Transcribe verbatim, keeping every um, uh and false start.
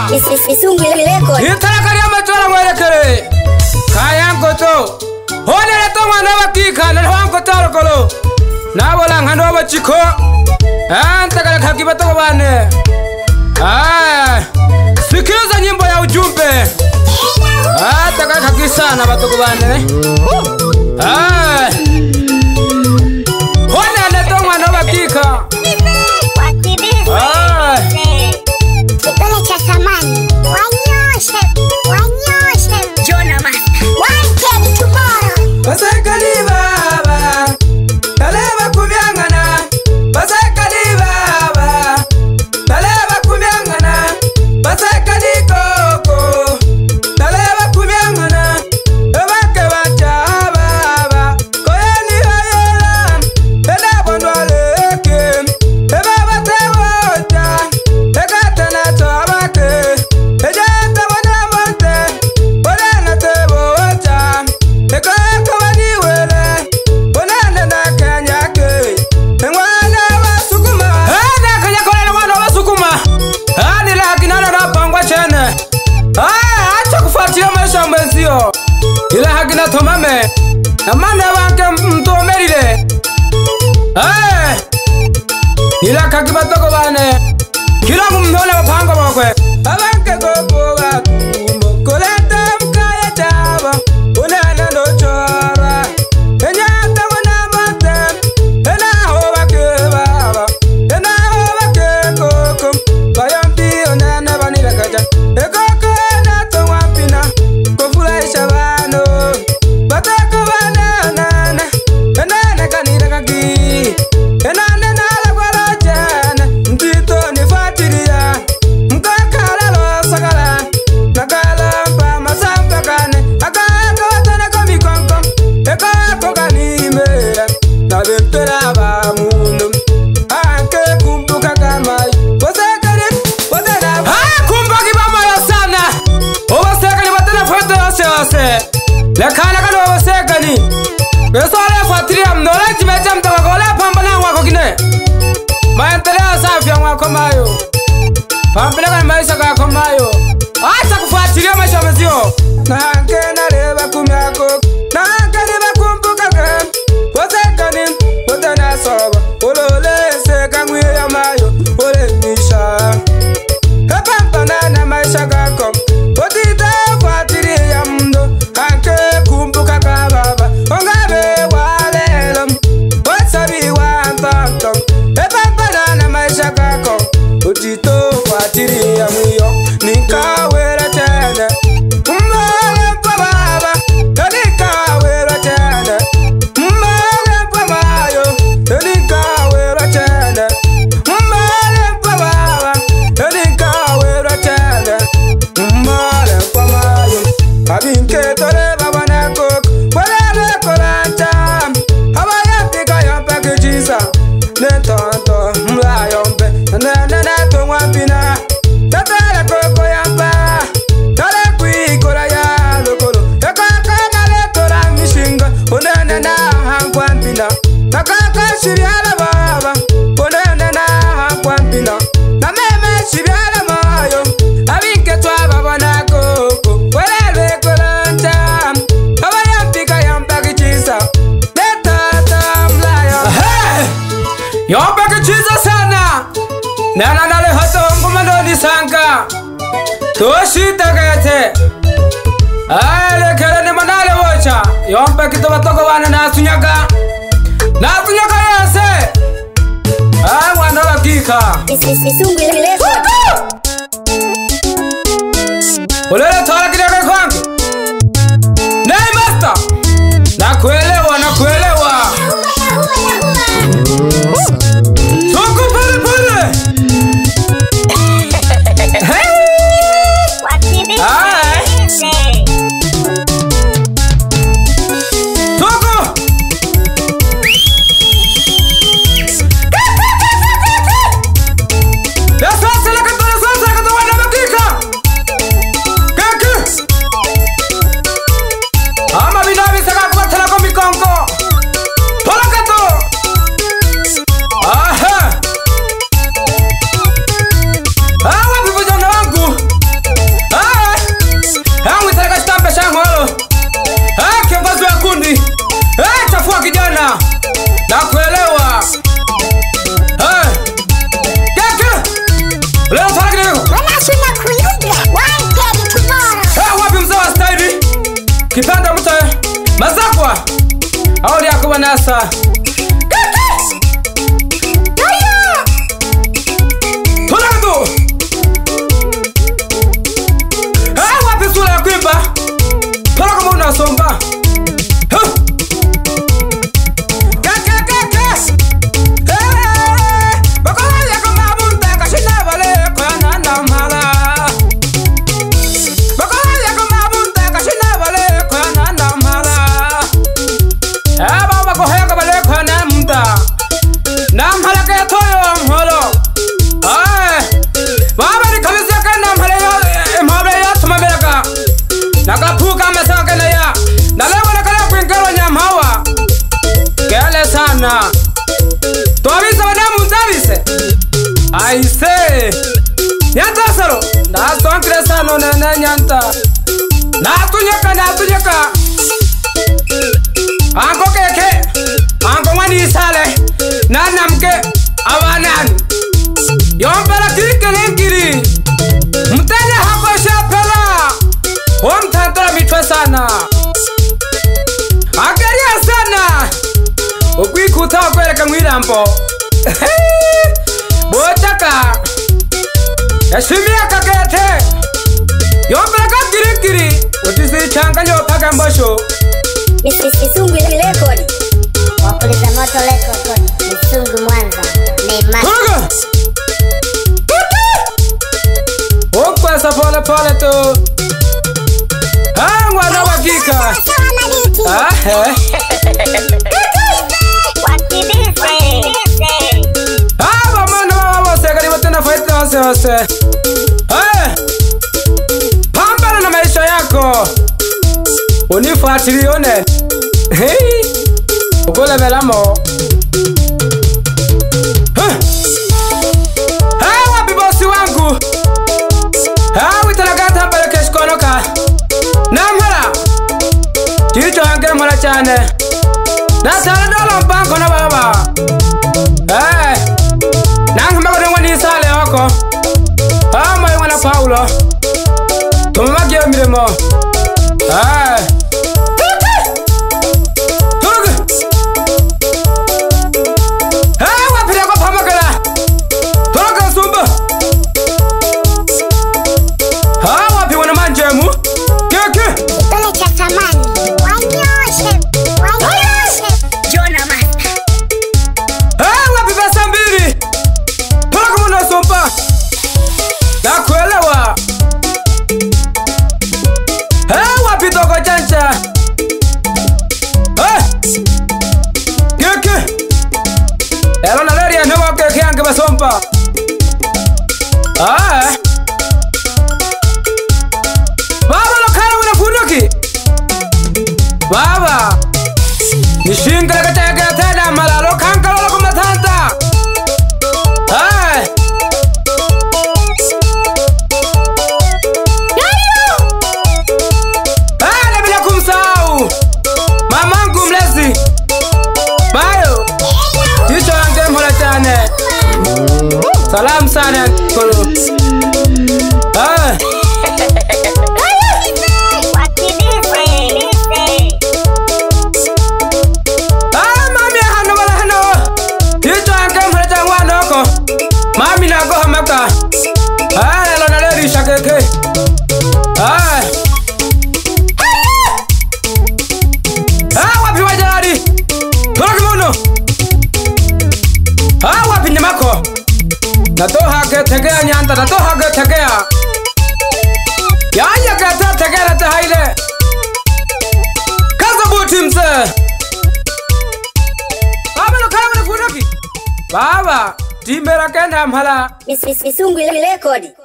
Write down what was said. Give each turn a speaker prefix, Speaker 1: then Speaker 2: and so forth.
Speaker 1: Itara kari amatora mwerekere Kayango to Hone leto mwana wakika na hwango taro kolo Nabola ngano wachiko Anta kare kakibato bane Ah Sikiliza nyimbo ya ujumbe Anta kare kakisana batoko bane Ah Hone leto mwana wakika Ah
Speaker 2: Kipele cha samani Wanyoshe Wanyoshe Jona Master Wanted tomorrow
Speaker 1: Basekali baba Taleba kubyangana Basekali baba Taleba kubyangana Basekali koko Taleba kubyangana Ebake bacha baba Koyani hayela Eda bondwaleke Eba batewota Ega na tabake Ejata wana monte Wana na tebota Eka kawani wele Wana na kanyake Mwana wa sukuma Hana kanya kone mwana wa sukuma Hani laki nana na pangwa chene Haa acha kufatia maisha mwenzio Ila haki na tomame Na mane wanke mtomerile Haa Ila kaki batoko bane Kila mumhone wapanga wakwe Abanke gogo waku Mokoleta mkaya chaba Unana ndo chora Enyata wana mate Ena hoa ke baba Ena hoa ke koko Bayampi onana vanila kaja Ekoko ena tongwa pina Kofula isha vano Batoko vana nana Enana kanira kaki Enana nala kwa lojana Mtito nifatiria Mkakala lo sakala Nakala mpa masamba kane Akako watana komi konkom Ekako kanimera Nabempera ba munum Anke kumbuka kamai Wasekani Watana Haa kumbuki bamoyo sana Wasekani watana foto yose yose Lekana kano wasekani Besole fatiria mnole jimeja mtawakole pambana wako kine Maendelea safi ya mwako mayo Pampeleka ni maisha kako mayo Acha kufuatilia maisha mezio Nange nareba kumyako Nange niba kumbuka kem Wasekani Watana soba Olole seka ngwe ya mayo Ole nisha Hepampana na maisha kako Otita fuatilia mndo Anke kumbuka kababa Ongabe walelo Wasabi wantantom Hepampana na maisha kako Otito fuatilia mwiyo Nikawera tene Mmale mpa baba Nikawera tene Mmale mpa mayo Nikawera tene Mmale mpa baba Nikawera tene Mmale mpa mayo Abinke tole baba nekok Walele kolanta Abaya pika yompe kijiza Netonto mla yompe Nene neto mwapina Tatale koko yampa Tale kui kola ya lokolo Ekaka nale tola mishinga Onene na hankwampina Nakaka shiriala baba Onene na hankwampina Na meme shiriala mayo Abinke twa baba na koko Walele kolanta Abaya pika yampa kichisa Netata mla yompe Yompe kichisa sana Nana nale hato ngumando ni sanka Toshi takete Ale kere ni manale wocha Yompe kito batoko wane na sunyaka Na sunyaka yose Ah wano wakika Ulele tola kideke kwangu Nei master Na kuelewa na kuelewa Tuku pole pole That's what's kirego.
Speaker 2: Wana suna kuyuga. Wanted tomorrow.
Speaker 1: Eh, wapi mzee wa style? Kipanda mta mazakwa. Au yako banasa. Tolando. Eh, wapi sura ya kuimba? Pala kama unasomba. Huh. Sana Tuavisa wadamu ndavise Aise Nyanta saro Na sonkre sano nene nyanta Na tunyeka na tunyeka Anko keke Anko wani isale Na namke Awanani Yompera kike lenkiri Mtene hako shapela Omtantra mitwe sana Akeria sana Okwi kuta kwere kamwirampo Botaka Yashimia kakete Yompeka kirikiri Utisi changa nyo paka mbosho
Speaker 2: Misungu record Wapuliza moto record Misungu Mwanza Neymar
Speaker 1: Kuga Okwesa pole pole tu Ah mwana wakika Ah he Ah mwana wawa segari watena faita wase wase Eh Pambana na maisha yako Unifuatilione Hey Ukule melamo Huh Hey wapi bosi wangu Ah witalagata hapa keshkonoka Namhala Chicho hange mhala chane Nasala dola mpango na baba Eh Nanga mbago dengwa ni sale wako Ama yunga na Paulo Tumamagi ya miremo Eh Tuge Eh wapira kwa pamakala Toka sumba Ha wapi wana manjemu Keke
Speaker 2: Kipele cha samani Wanyoshe Wanyoshe Jona Master
Speaker 1: Eh wapi pesa mbili Toka mwana sumba Na kuelewa Eh wapi toko chancha Eh Keke Elo na leri ya nuwa keke yange basompa Ah Baba lokala wina kunoki Baba Nishingala kataka tena malalo kankala lako matanta Hai Hai nabila kumsau Mamangu mlezi Bayo Chicho ange mhola chane Salam sana kolo Hai Mami na go hamaka. Ah, lo na le risha keke. Ah. Ah, wapi wajari? Toka kimono. Ah, wapi nyamako? Natoha ke tegea nyanta, natoha ke tegea. Ya ya ke ta tegea ta haile. Kaza buti mse. Baba lo kala wala kunoki. Baba Timbera kenda mhala
Speaker 2: Misungu record